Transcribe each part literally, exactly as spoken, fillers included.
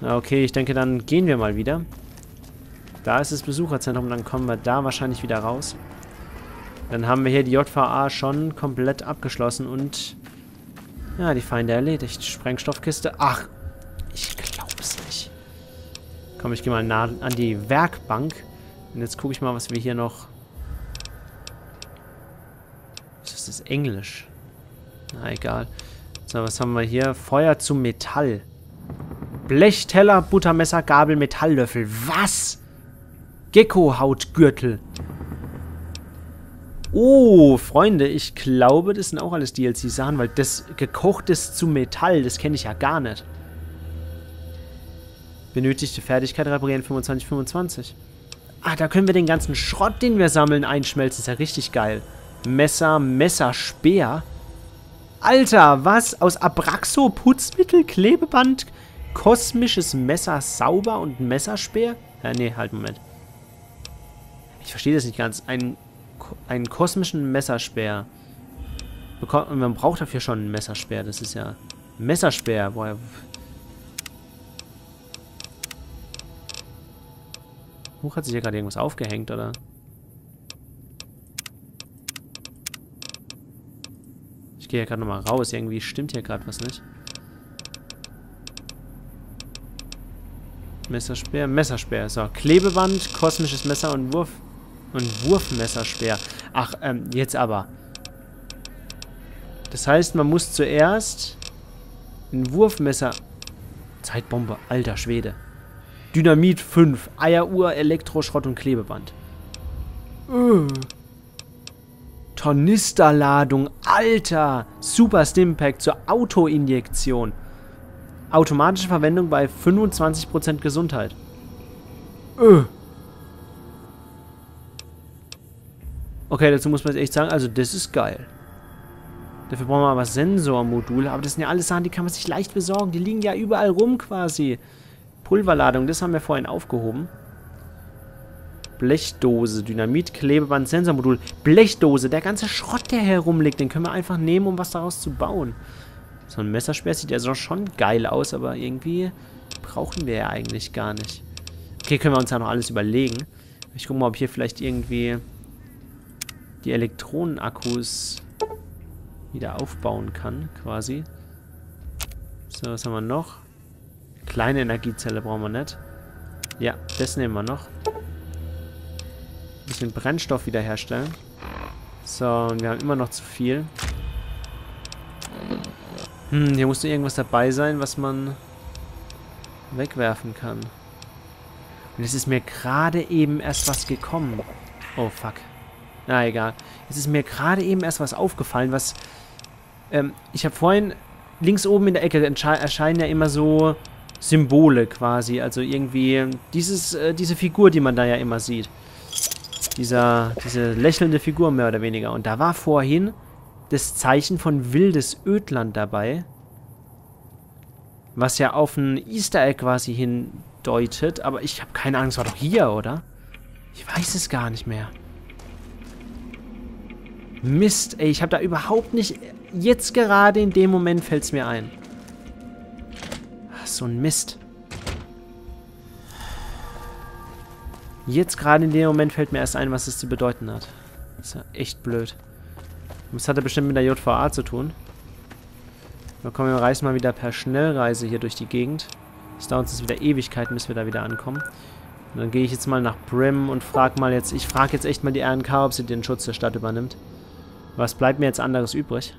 Okay, ich denke, dann gehen wir mal wieder. Da ist das Besucherzentrum, dann kommen wir da wahrscheinlich wieder raus. Dann haben wir hier die J V A schon komplett abgeschlossen und ja, die Feinde erledigt. Sprengstoffkiste. Ach, ich glaube es nicht. Komm, ich gehe mal nah an die Werkbank. Und jetzt gucke ich mal, was wir hier noch... Was ist das? Englisch? Na, egal. So, was haben wir hier? Feuer zum Metall. Blechteller, Buttermesser, Gabel, Metalllöffel. Was? Gecko-Hautgürtel. Oh, Freunde, ich glaube, das sind auch alles D L C-Sachen, weil das gekochtes zu Metall, das kenne ich ja gar nicht. Benötigte Fertigkeit reparieren fünfundzwanzig, fünfundzwanzig. Ah, da können wir den ganzen Schrott, den wir sammeln, einschmelzen. Ist ja richtig geil. Messer, Messerspeer. Alter, was? Aus Abraxo, Putzmittel, Klebeband, kosmisches Messer sauber und Messerspeer? Ja, nee, halt, Moment. Ich verstehe das nicht ganz. Ein... einen kosmischen Messerspeer. Bekommt, man braucht dafür schon einen Messerspeer. Das ist ja... Messerspeer. Boah. Huch, hat sich hier gerade irgendwas aufgehängt, oder? Ich gehe ja gerade nochmal raus. Irgendwie stimmt hier gerade was nicht. Messerspeer, Messerspeer. So, Klebeband, kosmisches Messer und Wurf... Und Wurfmesserspeer. Ach, ähm, jetzt aber. Das heißt, man muss zuerst ein Wurfmesser... Zeitbombe, alter Schwede. Dynamit fünf, Eieruhr, Elektroschrott und Klebeband. Äh. Tornisterladung, alter. Super Stimpack zur Autoinjektion. Automatische Verwendung bei fünfundzwanzig Prozent Gesundheit. Äh. Okay, dazu muss man echt sagen, also das ist geil. Dafür brauchen wir aber Sensormodule. Aber das sind ja alles Sachen, die kann man sich leicht besorgen. Die liegen ja überall rum quasi. Pulverladung, das haben wir vorhin aufgehoben. Blechdose, Dynamit, Klebeband, Sensormodul. Blechdose, der ganze Schrott, der herumliegt, den können wir einfach nehmen, um was daraus zu bauen. So ein Messerspeer sieht ja so schon geil aus, aber irgendwie brauchen wir ja eigentlich gar nicht. Okay, können wir uns ja noch alles überlegen. Ich gucke mal, ob hier vielleicht irgendwie... die Elektronenakkus wieder aufbauen kann, quasi. So, was haben wir noch? Kleine Energiezelle brauchen wir nicht. Ja, das nehmen wir noch. Ein bisschen Brennstoff wiederherstellen. So, und wir haben immer noch zu viel. Hm, hier musste irgendwas dabei sein, was man wegwerfen kann. Und es ist mir gerade eben erst was gekommen. Oh, fuck. Na, egal. Es ist mir gerade eben erst was aufgefallen, was... Ähm, ich habe vorhin... Links oben in der Ecke erscheinen ja immer so Symbole quasi. Also irgendwie dieses, äh, diese Figur, die man da ja immer sieht. Dieser, diese lächelnde Figur mehr oder weniger. Und da war vorhin das Zeichen von Wildes Ödland dabei. Was ja auf ein Easter Egg quasi hindeutet. Aber ich habe keine Ahnung, es war doch hier, oder? Ich weiß es gar nicht mehr. Mist, ey, ich habe da überhaupt nicht... Jetzt gerade in dem Moment fällt es mir ein. Ach, so ein Mist. Jetzt gerade in dem Moment fällt mir erst ein, was es zu bedeuten hat. Das ist ja echt blöd. Das hat ja bestimmt mit der J V A zu tun. Na komm, wir reisen mal wieder per Schnellreise hier durch die Gegend. Das dauert uns wieder Ewigkeiten, bis wir da wieder ankommen. Und dann gehe ich jetzt mal nach Brim und frage mal jetzt... Ich frage jetzt echt mal die R N K, ob sie den Schutz der Stadt übernimmt. Was bleibt mir jetzt anderes übrig?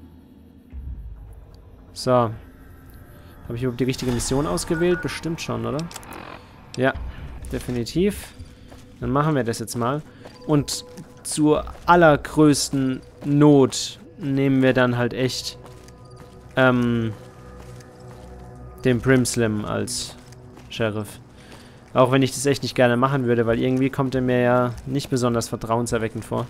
So. Habe ich überhaupt die richtige Mission ausgewählt? Bestimmt schon, oder? Ja, definitiv. Dann machen wir das jetzt mal. Und zur allergrößten Not nehmen wir dann halt echt ähm, den Primslim als Sheriff. Auch wenn ich das echt nicht gerne machen würde, weil irgendwie kommt er mir ja nicht besonders vertrauenserweckend vor.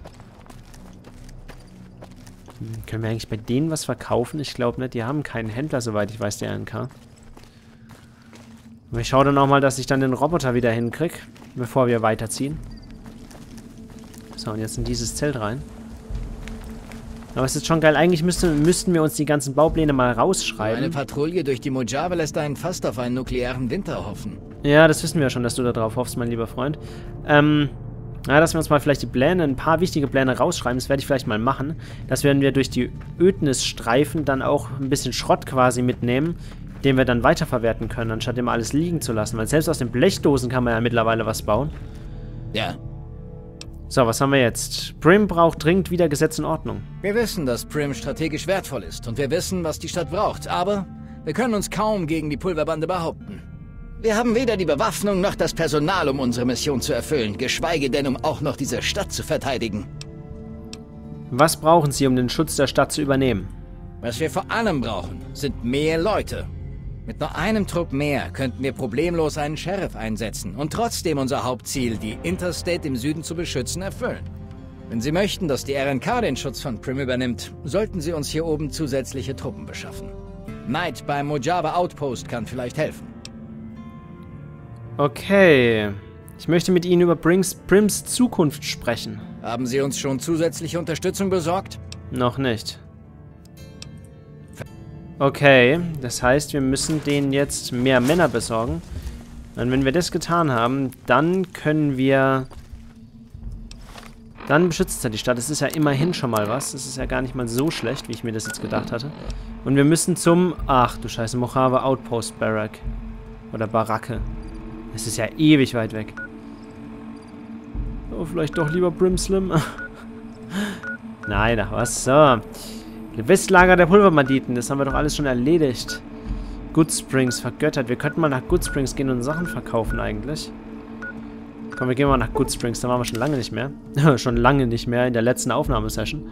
Können wir eigentlich bei denen was verkaufen? Ich glaube nicht. Die haben keinen Händler, soweit ich weiß, der R N K. Aber ich schaue dann auch mal, dass ich dann den Roboter wieder hinkriege, bevor wir weiterziehen. So, und jetzt in dieses Zelt rein. Aber es ist schon geil. Eigentlich müsste, müssten wir uns die ganzen Baupläne mal rausschreiben. Eine Patrouille durch die Mojave lässt einen fast auf einen nuklearen Winter hoffen. Ja, das wissen wir ja schon, dass du da drauf hoffst, mein lieber Freund. Ähm, na, dass wir uns mal vielleicht die Pläne, ein paar wichtige Pläne rausschreiben. Das werde ich vielleicht mal machen. Dass werden wir durch die Ödnisstreifen dann auch ein bisschen Schrott quasi mitnehmen, den wir dann weiterverwerten können, anstatt immer alles liegen zu lassen. Weil selbst aus den Blechdosen kann man ja mittlerweile was bauen. Ja. So, was haben wir jetzt? Primm braucht dringend wieder Gesetz und Ordnung. Wir wissen, dass Primm strategisch wertvoll ist und wir wissen, was die Stadt braucht, aber wir können uns kaum gegen die Pulverbande behaupten. Wir haben weder die Bewaffnung noch das Personal, um unsere Mission zu erfüllen, geschweige denn, um auch noch diese Stadt zu verteidigen. Was brauchen Sie, um den Schutz der Stadt zu übernehmen? Was wir vor allem brauchen, sind mehr Leute. Mit nur einem Trupp mehr könnten wir problemlos einen Sheriff einsetzen und trotzdem unser Hauptziel, die Interstate im Süden zu beschützen, erfüllen. Wenn Sie möchten, dass die R N K den Schutz von Primm übernimmt, sollten Sie uns hier oben zusätzliche Truppen beschaffen. Knight beim Mojave Outpost kann vielleicht helfen. Okay. Ich möchte mit Ihnen über Prims, Prims Zukunft sprechen. Haben Sie uns schon zusätzliche Unterstützung besorgt? Noch nicht. Okay, das heißt, wir müssen denen jetzt mehr Männer besorgen. Und wenn wir das getan haben, dann können wir... Dann beschützt er die Stadt. Das ist ja immerhin schon mal was. Das ist ja gar nicht mal so schlecht, wie ich mir das jetzt gedacht hatte. Und wir müssen zum... Ach du Scheiße, Mojave Outpost Barrack. Oder Baracke. Das ist ja ewig weit weg. Oh, vielleicht doch lieber Brimslim. Nein, ach was. So. Westlager der Pulverbanditen, das haben wir doch alles schon erledigt. Goodsprings vergöttert. Wir könnten mal nach Goodsprings gehen und Sachen verkaufen eigentlich. Komm, wir gehen mal nach Goodsprings, da waren wir schon lange nicht mehr. Schon lange nicht mehr in der letzten Aufnahmesession.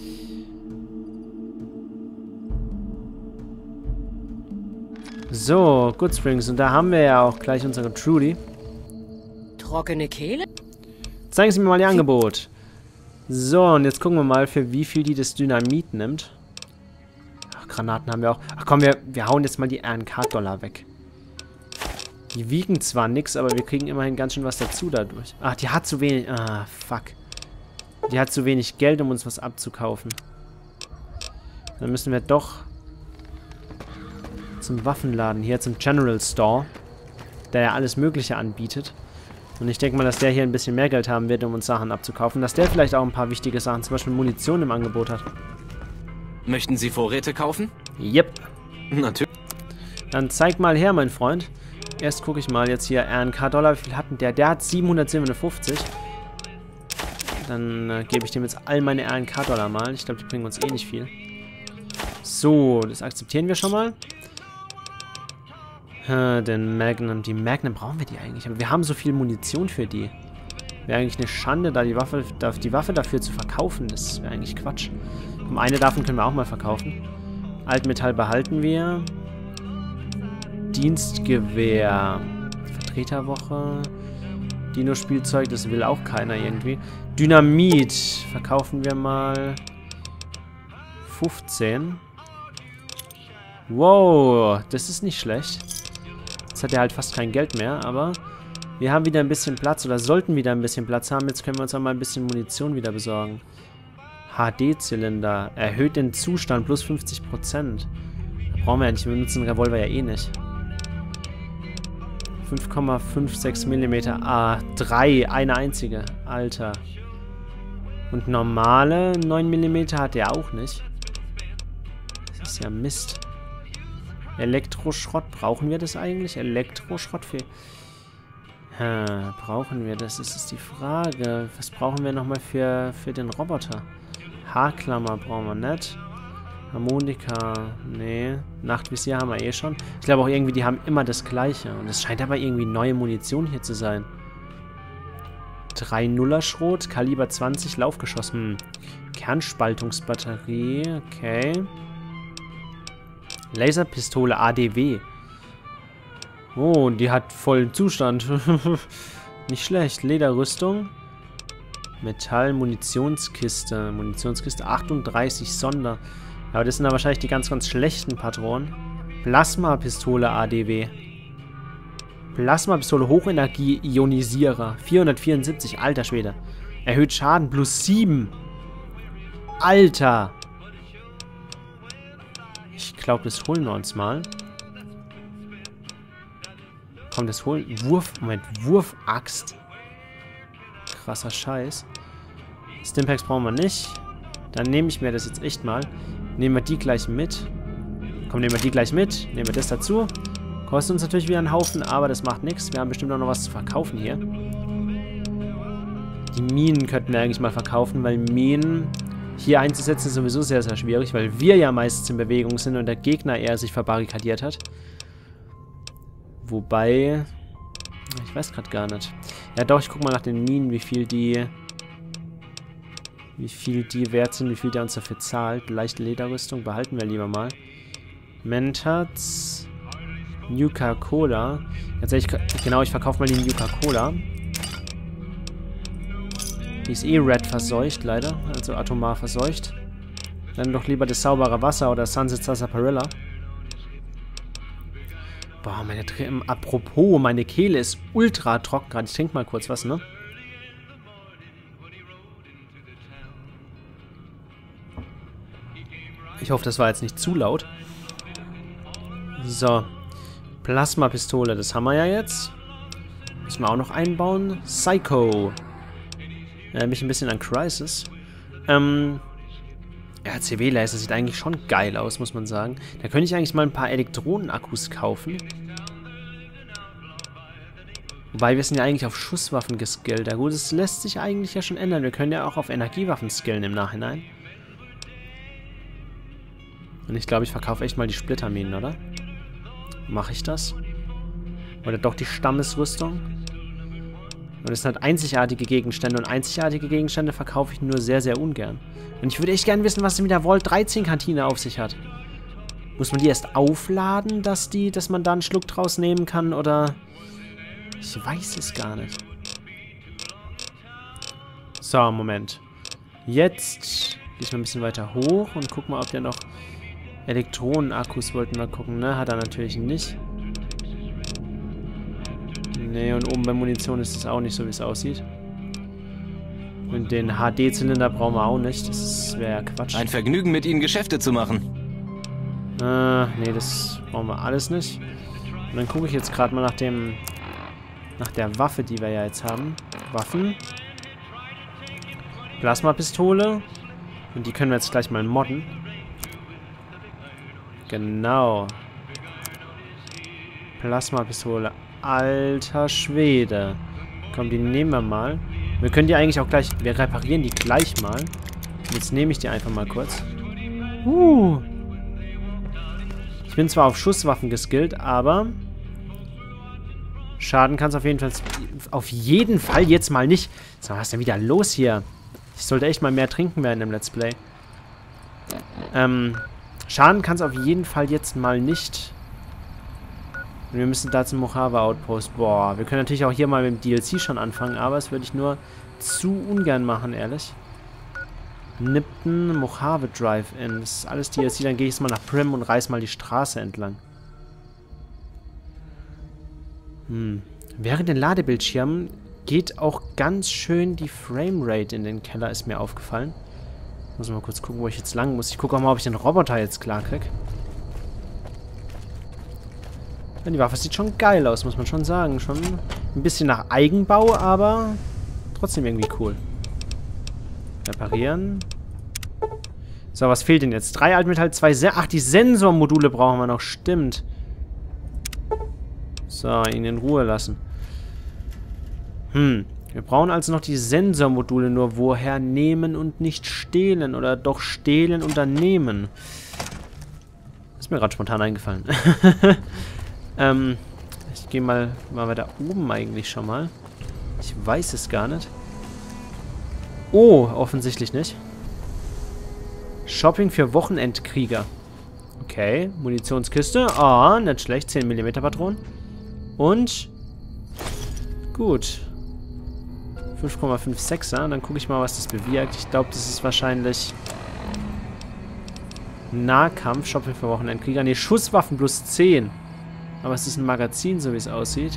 So, Goodsprings. Und da haben wir ja auch gleich unsere Trudy. Trockene Kehle? Zeigen Sie mir mal Ihr Angebot. So, und jetzt gucken wir mal, für wie viel die das Dynamit nimmt. Ach, Granaten haben wir auch. Ach komm, wir, wir hauen jetzt mal die R N K-Dollar weg. Die wiegen zwar nichts, aber wir kriegen immerhin ganz schön was dazu dadurch. Ach, die hat zu wenig... Ah, fuck. Die hat zu wenig Geld, um uns was abzukaufen. Dann müssen wir doch zum Waffenladen, hier zum General Store, der ja alles Mögliche anbietet. Und ich denke mal, dass der hier ein bisschen mehr Geld haben wird, um uns Sachen abzukaufen. Dass der vielleicht auch ein paar wichtige Sachen, zum Beispiel Munition im Angebot hat. Möchten Sie Vorräte kaufen? Yep. Natürlich. Dann zeig mal her, mein Freund. Erst gucke ich mal jetzt hier R N K-Dollar. Wie viel hat denn der? Der hat siebenhundertsiebenundfünfzig. Dann äh, gebe ich dem jetzt all meine R N K-Dollar mal. Ich glaube, die bringen uns eh nicht viel. So, das akzeptieren wir schon mal. Den Magnum. Die Magnum brauchen wir die eigentlich. Aber wir haben so viel Munition für die. Wäre eigentlich eine Schande, da die Waffe, da die Waffe dafür zu verkaufen. Das wäre eigentlich Quatsch. Um eine davon können wir auch mal verkaufen. Altmetall behalten wir. Dienstgewehr. Vertreterwoche. Dino-Spielzeug, das will auch keiner irgendwie. Dynamit. Verkaufen wir mal fünfzehn. Wow, das ist nicht schlecht. Jetzt hat er halt fast kein Geld mehr, aber wir haben wieder ein bisschen Platz oder sollten wieder ein bisschen Platz haben. Jetzt können wir uns auch mal ein bisschen Munition wieder besorgen. H D-Zylinder. Erhöht den Zustand plus fünfzig Prozent. Brauchen wir ja nicht. Wir benutzen den Revolver ja eh nicht. fünf Komma sechsundfünfzig Millimeter. Ah, drei. Eine einzige. Alter. Und normale neun Millimeter hat er auch nicht. Das ist ja Mist. Elektroschrott, brauchen wir das eigentlich? Elektroschrott für... Hm, brauchen wir das? Das ist die Frage. Was brauchen wir nochmal für, für den Roboter? Haarklammer brauchen wir nicht. Harmonika, nee. Nachtvisier haben wir eh schon. Ich glaube auch irgendwie, die haben immer das Gleiche. Und es scheint aber irgendwie neue Munition hier zu sein. drei Nuller Schrot, Kaliber zwanzig, Laufgeschoss. Hm. Kernspaltungsbatterie, okay. Laserpistole A D W. Oh, die hat vollen Zustand. Nicht schlecht. Lederrüstung. Metall, Munitionskiste. Munitionskiste achtunddreißig Sonder. Aber das sind da wahrscheinlich die ganz, ganz schlechten Patronen. Plasmapistole A D W. Plasmapistole Hochenergie Ionisierer. vierhundertvierundsiebzig. Alter Schwede. Erhöht Schaden plus sieben. Alter. Ich glaube, das holen wir uns mal. Komm, das holen... Wurf... Moment, Wurfaxt. Krasser Scheiß. Stimpaks brauchen wir nicht. Dann nehme ich mir das jetzt echt mal. Nehmen wir die gleich mit. Komm, nehmen wir die gleich mit. Nehmen wir das dazu. Kostet uns natürlich wieder einen Haufen, aber das macht nichts. Wir haben bestimmt auch noch was zu verkaufen hier. Die Minen könnten wir eigentlich mal verkaufen, weil Minen hier einzusetzen ist sowieso sehr, sehr schwierig, weil wir ja meistens in Bewegung sind und der Gegner eher sich verbarrikadiert hat. Wobei... Ich weiß gerade gar nicht. Ja doch, ich guck mal nach den Minen, wie viel die... Wie viel die wert sind, wie viel der uns dafür zahlt. Leichte Lederrüstung behalten wir lieber mal. Mentats... Nuka-Cola. Jetzt ich, genau, ich verkaufe mal die Nuka-Cola. Die ist eh red verseucht, leider. Also atomar verseucht. Dann doch lieber das saubere Wasser oder Sunset Sarsaparilla. Boah, meine... Apropos, meine Kehle ist ultra trocken gerade. Ich trinke mal kurz was, ne? Ich hoffe, das war jetzt nicht zu laut. So. Plasmapistole, das haben wir ja jetzt. Müssen wir auch noch einbauen. Psycho. Erinnert mich ein bisschen an Crisis. Ähm. R C W-Laser sieht eigentlich schon geil aus, muss man sagen. Da könnte ich eigentlich mal ein paar Elektronenakkus kaufen. Wobei wir sind ja eigentlich auf Schusswaffen geskillt. Ja gut, das lässt sich eigentlich ja schon ändern. Wir können ja auch auf Energiewaffen skillen im Nachhinein. Und ich glaube, ich verkaufe echt mal die Splitterminen, oder? Mache ich das? Oder doch die Stammesrüstung? Und das sind halt einzigartige Gegenstände. Und einzigartige Gegenstände verkaufe ich nur sehr, sehr ungern. Und ich würde echt gerne wissen, was es mit der Vault dreizehn Kantine auf sich hat. Muss man die erst aufladen, dass die, dass man da einen Schluck draus nehmen kann? Oder... Ich weiß es gar nicht. So, Moment. Jetzt gehe ich mal ein bisschen weiter hoch und guck mal, ob der noch... Elektronenakkus wollten wir gucken, ne? Hat er natürlich nicht. Ne, und oben bei Munition ist es auch nicht so, wie es aussieht. Und den H D-Zylinder brauchen wir auch nicht. Das wäre ja Quatsch. Ein Vergnügen, mit Ihnen Geschäfte zu machen. Äh, ne, das brauchen wir alles nicht. Und dann gucke ich jetzt gerade mal nach dem... Nach der Waffe, die wir ja jetzt haben. Waffen. Plasmapistole. Und die können wir jetzt gleich mal modden. Genau. Plasmapistole. Alter Schwede. Komm, die nehmen wir mal. Wir können die eigentlich auch gleich... Wir reparieren die gleich mal. Jetzt nehme ich die einfach mal kurz. Uh. Ich bin zwar auf Schusswaffen geskillt, aber... Schaden kann es auf jeden Fall... Auf jeden Fall jetzt mal nicht. So, was ist denn wieder los hier? Ich sollte echt mal mehr trinken werden im Let's Play. Ähm... Schaden kann es auf jeden Fall jetzt mal nicht. Und wir müssen da zum Mojave Outpost. Boah, wir können natürlich auch hier mal mit dem D L C schon anfangen, aber das würde ich nur zu ungern machen, ehrlich. Nipton, Mojave Drive-In. Das ist alles D L C. Dann gehe ich jetzt mal nach Primm und reiß mal die Straße entlang. Hm. Während den Ladebildschirmen geht auch ganz schön die Framerate in den Keller, ist mir aufgefallen. Muss mal kurz gucken, wo ich jetzt lang muss. Ich gucke auch mal, ob ich den Roboter jetzt klar kriege. Ja, die Waffe sieht schon geil aus, muss man schon sagen. Schon ein bisschen nach Eigenbau, aber trotzdem irgendwie cool. Reparieren. So, was fehlt denn jetzt? Drei Altmetall, zwei Sen... Ach, die Sensormodule brauchen wir noch. Stimmt. So, ihn in Ruhe lassen. Hm. Wir brauchen also noch die Sensormodule, nur woher nehmen und nicht stehlen. Oder doch stehlen und dann nehmen. Ist mir gerade spontan eingefallen. ähm, ich gehe mal, mal weiter oben eigentlich schon mal. Ich weiß es gar nicht. Oh, offensichtlich nicht. Shopping für Wochenendkrieger. Okay, Munitionskiste. Ah, oh, nicht schlecht. zehn Millimeter Patronen. Und... Gut. fünf Komma fünfundsechziger. Dann gucke ich mal, was das bewirkt. Ich glaube, das ist wahrscheinlich... Nahkampf. Shopping für Wochenendkrieger. Ne, Schusswaffen plus zehn. Aber es ist ein Magazin, so wie es aussieht.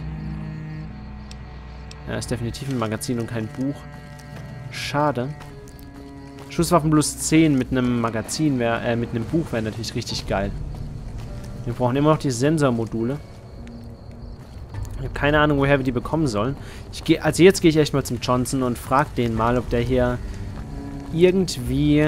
Ja, ist definitiv ein Magazin und kein Buch. Schade. Schusswaffen plus zehn mit einem Magazin wäre, äh, mit einem Buch wäre natürlich richtig geil. Wir brauchen immer noch die Sensormodule. Ich habe keine Ahnung, woher wir die bekommen sollen. Ich geh, also jetzt gehe ich echt mal zum Johnson und frage den mal, ob der hier irgendwie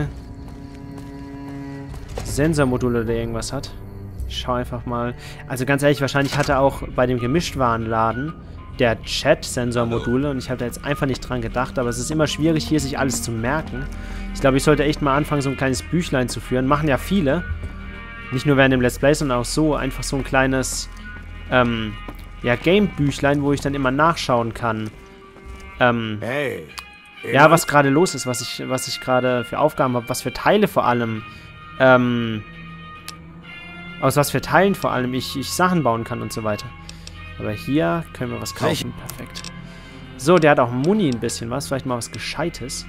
Sensormodule oder irgendwas hat. Ich schau einfach mal. Also ganz ehrlich, wahrscheinlich hat er auch bei dem Gemischtwarenladen der Chat-Sensormodule und ich habe da jetzt einfach nicht dran gedacht, aber es ist immer schwierig, hier sich alles zu merken. Ich glaube, ich sollte echt mal anfangen, so ein kleines Büchlein zu führen. Machen ja viele. Nicht nur während dem Let's Play, sondern auch so. Einfach so ein kleines ähm, ja, Game-Büchlein, wo ich dann immer nachschauen kann. Ähm, Hey. ja, was gerade los ist, was ich, was ich gerade für Aufgaben habe, was für Teile vor allem, ähm, aus was für Teilen vor allem ich, ich Sachen bauen kann und so weiter. Aber hier können wir was kaufen. Perfekt. So, der hat auch Muni ein bisschen was. Vielleicht mal was Gescheites.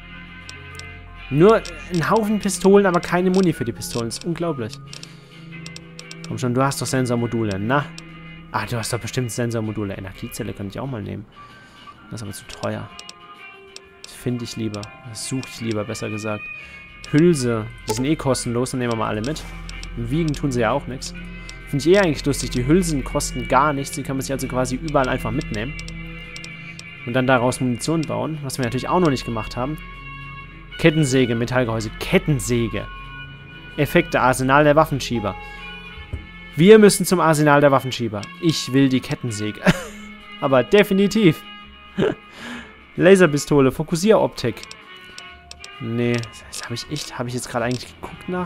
Nur ein Haufen Pistolen, aber keine Muni für die Pistolen. Das ist unglaublich. Komm schon, du hast doch Sensormodule. Na? Ah, du hast doch bestimmt Sensormodule. Energiezelle könnte ich auch mal nehmen. Das ist aber zu teuer. Das finde ich lieber. Das suche ich lieber, besser gesagt. Hülse. Die sind eh kostenlos. Dann nehmen wir mal alle mit. Wiegen tun sie ja auch nichts. Finde ich eh eigentlich lustig. Die Hülsen kosten gar nichts. Die kann man sich also quasi überall einfach mitnehmen. Und dann daraus Munition bauen. Was wir natürlich auch noch nicht gemacht haben. Kettensäge, Metallgehäuse. Kettensäge. Effekte, Arsenal der Waffenschieber. Wir müssen zum Arsenal der Waffenschieber. Ich will die Kettensäge. Aber definitiv. Laserpistole, Fokussieroptik. Nee, das habe ich echt, habe ich jetzt gerade eigentlich geguckt nach?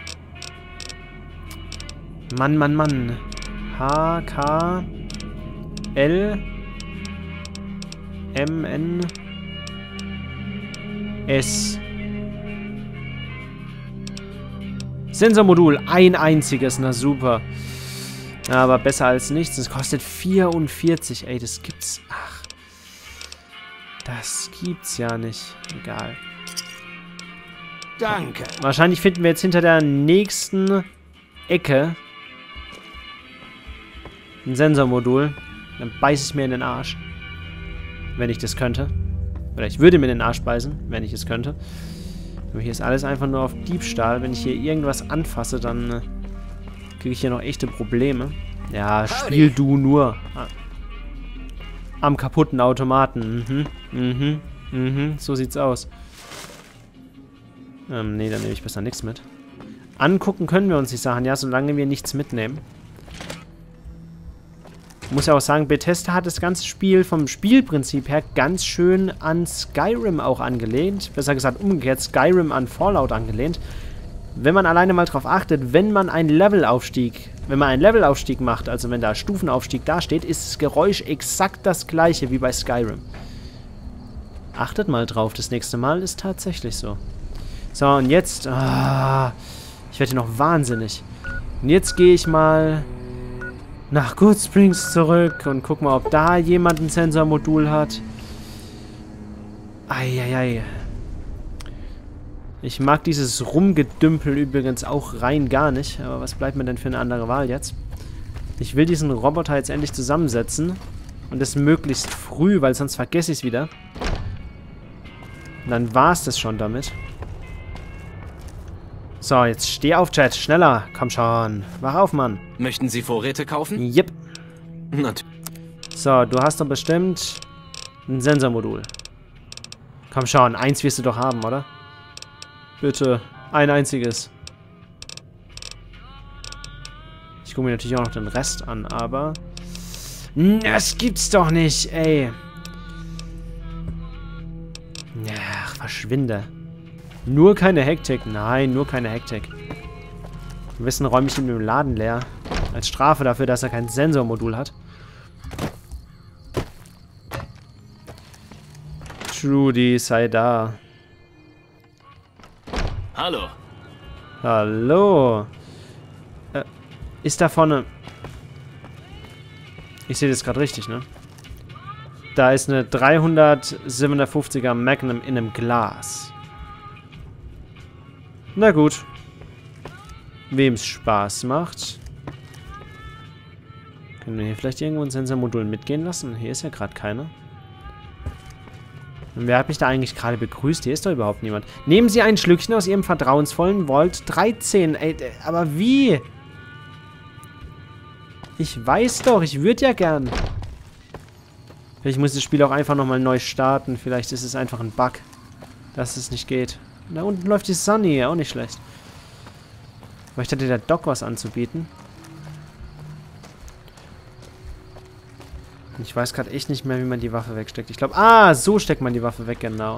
Mann, Mann, Mann. H, K, L, M, N, S. Sensormodul, ein einziges, na super. Aber besser als nichts. Das kostet vierundvierzig, ey, das gibt's. Ach. Das gibt's ja nicht. Egal. Danke. Wahrscheinlich finden wir jetzt hinter der nächsten Ecke ein Sensormodul. Dann beiße ich mir in den Arsch. Wenn ich das könnte. Oder ich würde mir in den Arsch beißen, wenn ich es könnte. Aber hier ist alles einfach nur auf Diebstahl. Wenn ich hier irgendwas anfasse, dann äh, kriege ich hier noch echte Probleme. Ja, spiel du nur. Ah. Am kaputten Automaten. Mhm, mhm, mhm. So sieht's aus. Ähm, nee, dann nehme ich besser nichts mit. Angucken können wir uns die Sachen, ja, solange wir nichts mitnehmen. Ich muss ja auch sagen, Bethesda hat das ganze Spiel vom Spielprinzip her ganz schön an Skyrim auch angelehnt. Besser gesagt, umgekehrt, Skyrim an Fallout angelehnt. Wenn man alleine mal drauf achtet, wenn man einen Levelaufstieg, wenn man einen Levelaufstieg macht, also wenn da Stufenaufstieg dasteht, ist das Geräusch exakt das gleiche wie bei Skyrim. Achtet mal drauf, das nächste Mal ist tatsächlich so. So, und jetzt, ah, ich werde hier noch wahnsinnig. Und jetzt gehe ich mal nach Good Springs zurück und guck mal, ob da jemand ein Sensormodul hat. Eieiei. Ich mag dieses Rumgedümpel übrigens auch rein gar nicht. Aber was bleibt mir denn für eine andere Wahl jetzt? Ich will diesen Roboter jetzt endlich zusammensetzen. Und das möglichst früh, weil sonst vergesse ich es wieder. Und dann war es das schon damit. So, jetzt steh auf, Chat. Schneller. Komm schon. Wach auf, Mann. Möchten Sie Vorräte kaufen? Yep. Natürlich. So, du hast doch bestimmt ein Sensormodul. Komm schon, eins wirst du doch haben, oder? Bitte, ein einziges. Ich gucke mir natürlich auch noch den Rest an, aber... Das gibt's doch nicht, ey. Ach, verschwinde. Nur keine Hektik. Nein, nur keine Hektik. Am besten räume ich ihn im Laden leer. Als Strafe dafür, dass er kein Sensormodul hat. Trudy, sei da. Hallo. Hallo. Äh, ist da vorne... Ich sehe das gerade richtig, ne? Da ist eine dreihundert siebenundfünfziger Magnum in einem Glas. Na gut. Wem es Spaß macht. Können wir hier vielleicht irgendwo ein Sensormodul mitgehen lassen? Hier ist ja gerade keiner. Und wer hat mich da eigentlich gerade begrüßt? Hier ist doch überhaupt niemand. Nehmen Sie ein Schlückchen aus Ihrem vertrauensvollen Vault dreizehn. Ey, aber wie? Ich weiß doch, ich würde ja gern. Vielleicht muss das Spiel auch einfach nochmal neu starten. Vielleicht ist es einfach ein Bug, dass es nicht geht. Da unten läuft die Sunny, auch nicht schlecht. Vielleicht hätte der Doc was anzubieten. Ich weiß gerade echt nicht mehr, wie man die Waffe wegsteckt. Ich glaube, ah, so steckt man die Waffe weg, genau.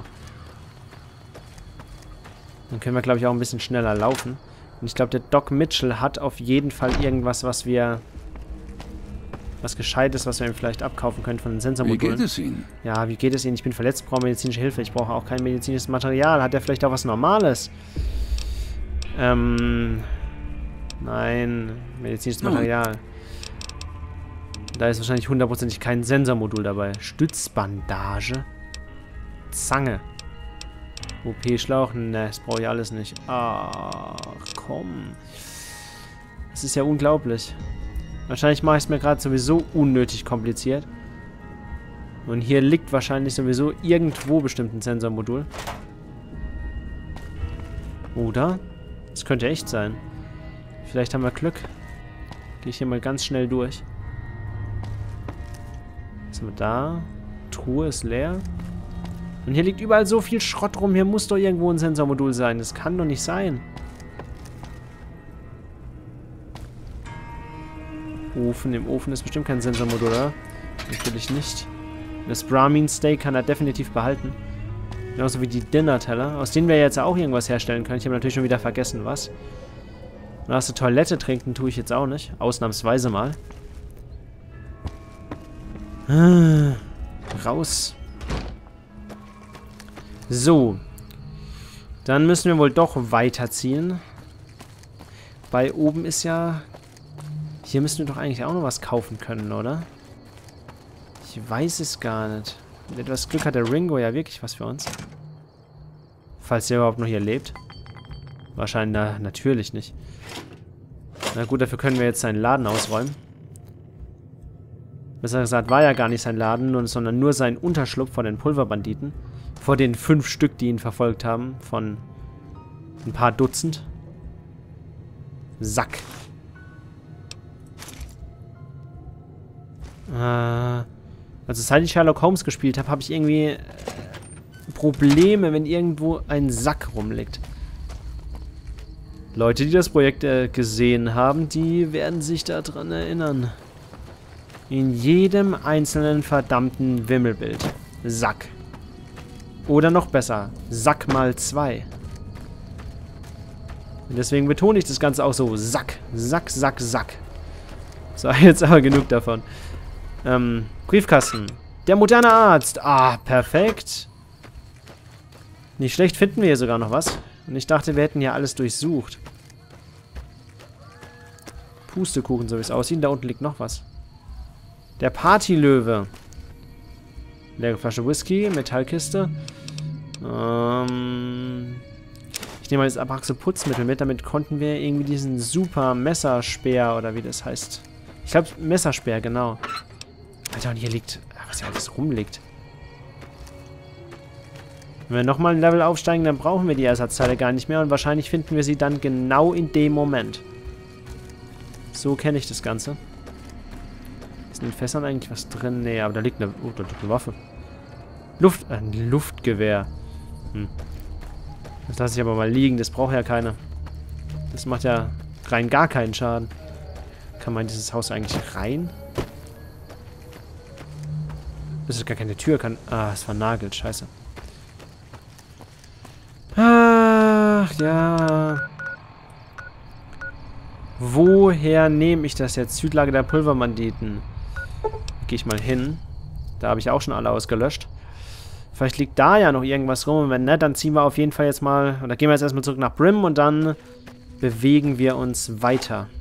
Dann können wir, glaube ich, auch ein bisschen schneller laufen. Und ich glaube, der Doc Mitchell hat auf jeden Fall irgendwas, was wir... Was Gescheites, was wir ihm vielleicht abkaufen können von den Sensormodulen. Wie geht es Ihnen? Ja, wie geht es Ihnen? Ich bin verletzt, brauche medizinische Hilfe. Ich brauche auch kein medizinisches Material. Hat er vielleicht auch was Normales? Ähm... Nein, medizinisches Material. Da ist wahrscheinlich hundertprozentig kein Sensormodul dabei. Stützbandage. Zange. O P-Schlauch? Ne, das brauche ich alles nicht. Ach, komm. Das ist ja unglaublich. Wahrscheinlich mache ich es mir gerade sowieso unnötig kompliziert. Und hier liegt wahrscheinlich sowieso irgendwo bestimmt ein Sensormodul. Oder? Das könnte echt sein. Vielleicht haben wir Glück. Gehe ich hier mal ganz schnell durch. Was haben wir da? Truhe ist leer. Und hier liegt überall so viel Schrott rum. Hier muss doch irgendwo ein Sensormodul sein. Das kann doch nicht sein. Ofen. Im Ofen ist bestimmt kein Sensormodul, oder? Natürlich nicht. Das Brahmin Steak kann er definitiv behalten. Genauso wie die Dinner-Teller, aus denen wir jetzt auch irgendwas herstellen können. Ich habe natürlich schon wieder vergessen, was. Und aus der Toilette trinken tue ich jetzt auch nicht. Ausnahmsweise mal. Ah, raus. So. Dann müssen wir wohl doch weiterziehen. Bei oben ist ja... Hier müssen wir doch eigentlich auch noch was kaufen können, oder? Ich weiß es gar nicht. Mit etwas Glück hat der Ringo ja wirklich was für uns. Falls er überhaupt noch hier lebt. Wahrscheinlich na, natürlich nicht. Na gut, dafür können wir jetzt seinen Laden ausräumen. Besser gesagt, war ja gar nicht sein Laden, sondern nur sein Unterschlupf vor den Pulverbanditen. Vor den fünf Stück, die ihn verfolgt haben. Von ein paar Dutzend. Sack. Äh, also seit ich Sherlock Holmes gespielt habe, habe ich irgendwie äh, Probleme, wenn irgendwo ein Sack rumliegt. Leute, die das Projekt äh, gesehen haben, die werden sich daran erinnern. In jedem einzelnen verdammten Wimmelbild. Sack. Oder noch besser, Sack mal zwei. Und deswegen betone ich das Ganze auch so. Sack, Sack, Sack, Sack. So, jetzt aber genug davon. Ähm, Briefkasten. Der moderne Arzt. Ah, perfekt. Nicht schlecht, finden wir hier sogar noch was. Und ich dachte, wir hätten hier alles durchsucht. Pustekuchen, so wie es aussieht. Da unten liegt noch was. Der Partylöwe. Leere Flasche Whisky, Metallkiste. Ähm, ich nehme mal das Abraxo-Putzmittel mit. Damit konnten wir irgendwie diesen super Messerspeer, oder wie das heißt. Ich glaube, Messerspeer, genau. Alter, und hier liegt... Was hier alles rumliegt. Wenn wir nochmal ein Level aufsteigen, dann brauchen wir die Ersatzteile gar nicht mehr. Und wahrscheinlich finden wir sie dann genau in dem Moment. So kenne ich das Ganze. Ist in den Fässern eigentlich was drin? Nee, aber da liegt eine... Oh, da liegt eine Waffe. Luft... Ein Luftgewehr. Hm. Das lasse ich aber mal liegen. Das braucht ja keiner. Das macht ja rein gar keinen Schaden. Kann man in dieses Haus eigentlich rein? Das ist gar keine Tür. Kann... Ah, es vernagelt. Scheiße. Ach, ja... Woher nehme ich das jetzt? Südlager der Pulverbanditen. Gehe ich mal hin. Da habe ich auch schon alle ausgelöscht. Vielleicht liegt da ja noch irgendwas rum. Und wenn nicht, dann ziehen wir auf jeden Fall jetzt mal... Oder gehen wir jetzt erstmal zurück nach Brim und dann bewegen wir uns weiter.